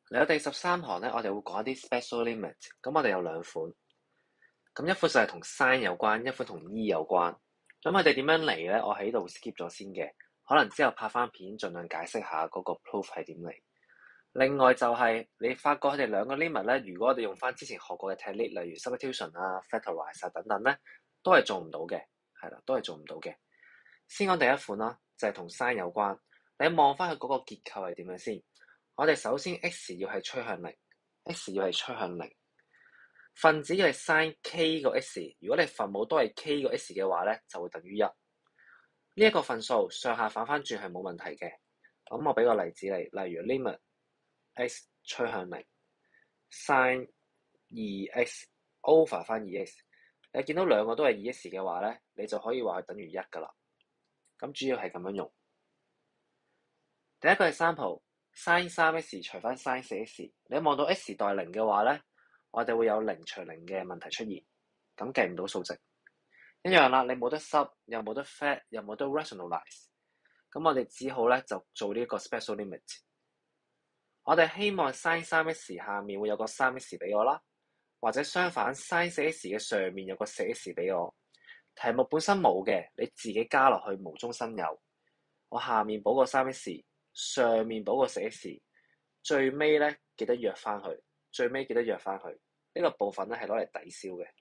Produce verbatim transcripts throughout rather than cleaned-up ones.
嚟到第十三堂咧，我哋會講一啲 special limit。咁我哋有兩款，咁一款就係同 sin 有關，一款同 e 有關。咁佢哋點樣嚟咧？我喺度 skip 咗先嘅，可能之後拍翻片，盡量解釋下嗰個 proof 係點嚟。另外就係、是、你發覺佢哋兩個 limit 咧，如果我哋用翻之前學過嘅 technique，例如 substitution 啊、factorize 啊等等咧，都係做唔到嘅，係啦，都係做唔到嘅。先講第一款啦，就係同 sin 有關。你望翻佢嗰個結構係點樣先？我哋首先 x 要係趨向零 ，x 要係趨向零，分子要係 sin k 個 x。如果你分母都係 k 個 x 嘅話咧，就會等於一。呢一個分數上下反翻轉係冇問題嘅。咁我俾個例子嚟，例如 limit x 趨向零 sin 二 x over 翻二 x， 你見到兩個都係二 x 嘅話咧，你就可以話佢等於一噶啦。咁主要係咁樣用。第一個係 sample。sin 三 x 除翻 sin 四 x， 你望到 x 代零嘅話咧，我哋會有零除零嘅問題出現，咁計唔到數值。一樣啦，你冇得 sub， 又冇得 fact， 又冇得 rationalize， 咁我哋只好咧就做呢一個 special limit。我哋希望 sin 三 x 下面會有個三 x 俾我啦，或者相反 sin 四 x 嘅上面有個四 x 俾我。題目本身冇嘅，你自己加落去無中生有。我下面補個三 x。上面補個四 x， 最尾咧記得約翻去，最尾記得約翻去。呢、這個部分咧係攞嚟抵消嘅。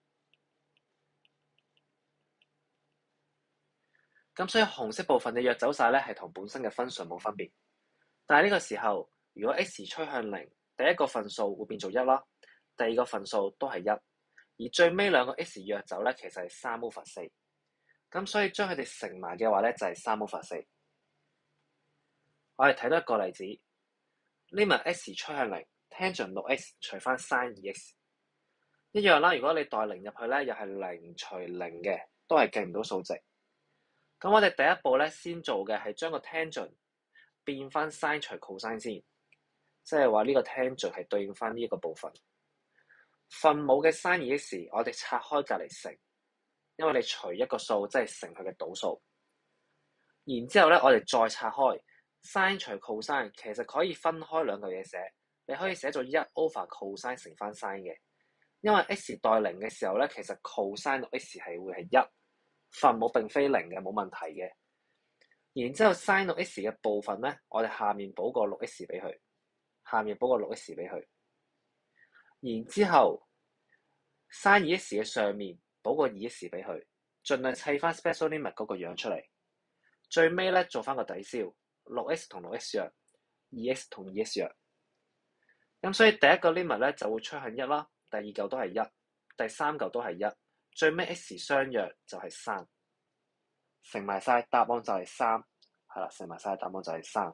咁所以紅色部分你約走晒咧，係同本身嘅分數冇分別。但係呢個時候，如果 x 趨向零，第一個份數會變做一啦，第二個份數都係一，而最尾兩個 x 約走咧，其實係三 over 四。咁所以將佢哋乘埋嘅話咧，就係三 over 四。我哋睇到一個例子 ，limit x 趨向零 ，tangent 六 x 除翻 sin 二 x， 一樣啦。如果你代零入去咧，又係零除零嘅，都係計唔到數值。咁我哋第一步咧，先做嘅係將個 tangent 變翻 sin 除 cosine 先，即係話呢個 tangent 係對應翻呢一個部分。分母嘅 sin 二 x， 我哋拆開隔離乘，因為你除一個數，即係乘佢嘅倒數。然之後咧，我哋再拆開。sin 除 cosine 其實可以分開兩嚿嘢寫，你可以寫做一 over cosine 乘翻 sin 嘅，因為 x 代零嘅時候咧，其實 cosine 六 x 係會係一，分母並非零嘅，冇問題嘅。然之後 sin 六 x 嘅部分咧，我哋下面補個六 x 俾佢，下面補個六 x 俾佢。然之後 sin 二 x 嘅上面補個二 x 俾佢，盡量砌翻 special limit 嗰個樣出嚟。最尾咧做翻個抵消。六 x 同六 x 約，二 x 同二 x 約，咁所以第一個 limit 咧就會趨向一啦，第二嚿都係一，第三嚿都係一，最尾 x 相約就係三，乘埋晒答案就係三，係啦，乘埋晒答案就係三。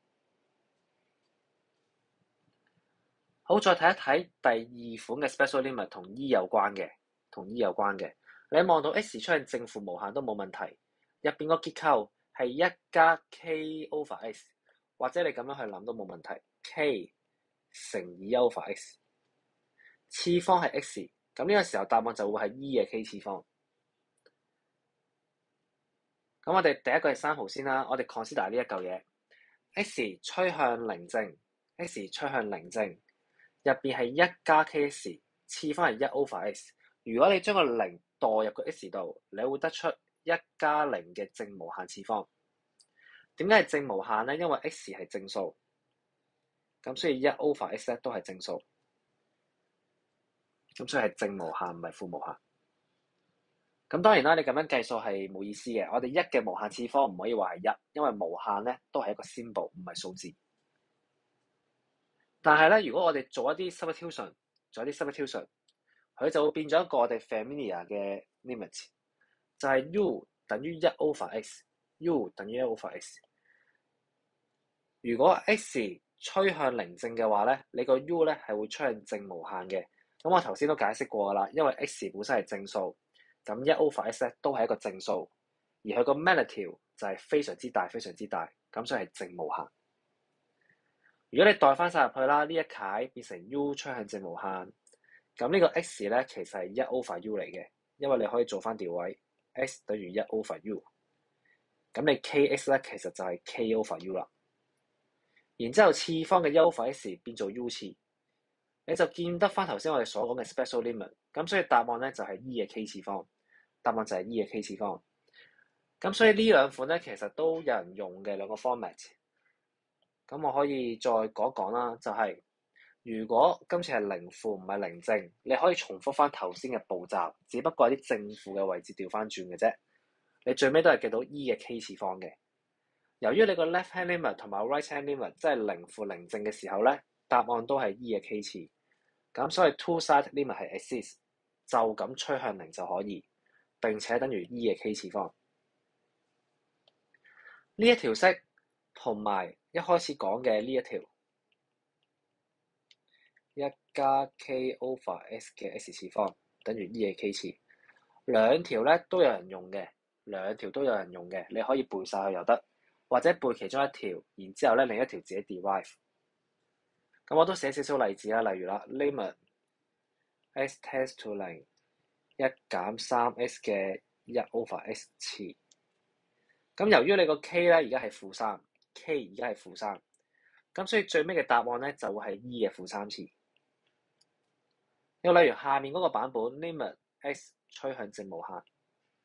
好，再睇一睇第二款嘅 special limit 同 e 有關嘅，同 e 有關嘅，你望到 x 出現正負無限都冇問題，入邊個結構係一加 k over x， 或者你咁樣去諗都冇問題。k 乘二 over x， 次方係 x， 咁呢個時候答案就會係 e 嘅 k 次方。咁我哋第一個係三號先啦，我哋 consider 呢一嚿嘢 x 趨向零正 x 趨向零正，入邊係一加 kx， 次方係一 over x。如果你將個零代入個 x 度，你會得出一加零嘅正無限次方。點解係正無限咧？因為 x 係正數，咁所以一 over x 咧都係正數，咁所以係正無限，唔係負無限。咁當然啦，你咁樣計數係冇意思嘅。我哋一嘅無限次方唔可以話係一，因為無限咧都係一個 symbol，唔係數字。但係咧，如果我哋做一啲 substitution， 做一啲 substitution， 佢就會變咗一個我哋 familiar 嘅 limit， 就係 u 等於一 over x，u 等於一 over x。如果 x 趨向零正嘅話咧，你個 u 咧係會趨向正無限嘅。咁我頭先都解釋過啦，因為 x 本身係正數，咁一 over x 咧都係一個正數，而佢個 magnitude 就係非常之大，非常之大，咁所以係正無限。如果你代翻晒入去啦，呢一楷變成 u 趨向正無限，咁呢個 x 咧其實係一 over u 嚟嘅，因為你可以做翻調位 x 等於一 over u，咁你 kx 咧其實就係 k over u 啦。 然之後次方嘅 u over x 變做 u 次，你就見得翻頭先我哋所講嘅 special limit。咁所以答案咧就係 e 嘅 k 次方，答案就係 e 嘅 k 次方。咁所以呢兩款咧其實都有人用嘅兩個 format。咁我可以再講一講啦，就係、是、如果今次係零負唔係零正，你可以重複翻頭先嘅步驟，只不過係啲正負嘅位置調翻轉嘅啫。你最尾都係記到 e 嘅 k 次方嘅。由於你個 left hand limit 同埋 right hand limit 即係零負零正嘅時候咧，答案都係 e 嘅 k 次。咁所以 two side limit 係 exist， 就咁趨向零就可以，並且等於 e 嘅 k 次方。呢一條式同埋一開始講嘅呢一條一加 k over s 嘅 s 次方等於 e 嘅 k 次，兩條咧都有人用嘅，兩條都有人用嘅，你可以背晒佢又得，或者背其中一條，然之後咧另一條自己 derive。咁我都寫少少例子啦，例如啦 limit s tends to 零一減三 s 嘅一 over s 次。咁由於你個 k 咧而家係負三 ，k 而家係負三，咁所以最尾嘅答案咧就會係 e 嘅負三次。又例如下面嗰個版本 limit x 趨向正無限，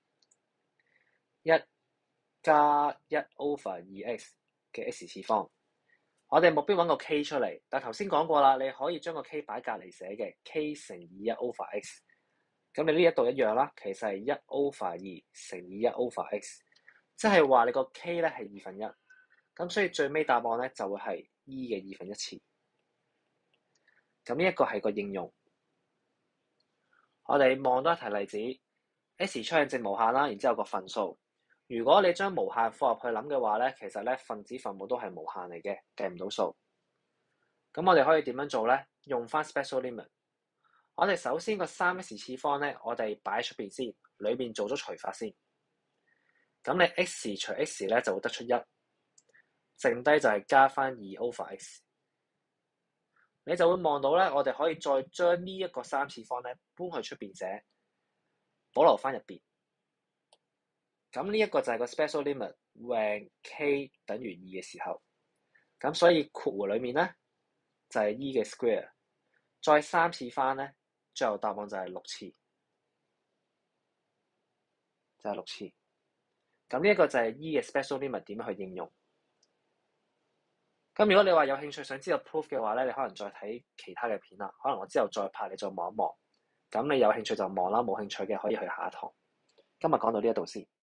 一加一 over 二 x 嘅 s 次方。我哋目標揾個 k 出嚟，但頭先講過啦，你可以將個 k 擺隔離寫嘅 k 乘以一 over x。咁你呢一度一樣啦，其實係一 over 二乘以一 over x。即係話你個 k 咧係二分一，咁所以最尾答案咧就會係 e 嘅二分一次。咁呢一個係個應用。我哋望多一題例子 ，s 趨向正無限啦，然之後個分數。如果你將無限放入去諗嘅話咧，其實咧分子分母都係無限嚟嘅，計唔到數。咁我哋可以點樣做咧？用翻 special limit。我哋首先個三 s 次方咧，我哋擺喺出邊先，裏邊做咗除法先。咁你 x 除 x 咧就會得出一，剩低就係加翻二 over x。你就會望到咧，我哋可以再將呢一個三次方咧搬去出邊寫，保留翻入邊。咁呢一個就係個 special limit when k 等於二嘅時候。咁所以括弧裡面咧就係 e 嘅 square， 再三次翻咧，最後答案就係六次，就係六次。咁呢一個就係 e 嘅 special limit 點樣去應用。咁如果你話有興趣想知道 proof 嘅話咧，你可能再睇其他嘅片啦。可能我之後再拍你再望一望。咁你有興趣就望啦，冇興趣嘅可以去下一堂。今日講到呢一度先。